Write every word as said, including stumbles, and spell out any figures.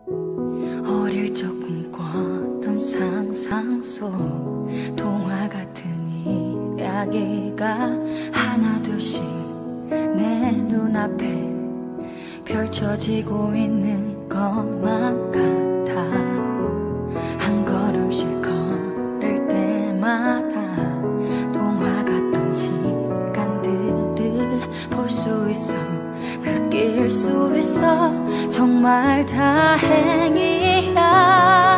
어릴 적 꿈꿨던 상상 속 동화 같은 이야기가 하나 둘씩 내 눈앞에 펼쳐지고 있는 것만 같아. 한 걸음씩 걸을 때마다 동화 같던 시간들을 볼 수 있어, 느낄 수 있어. 정말 다행이야.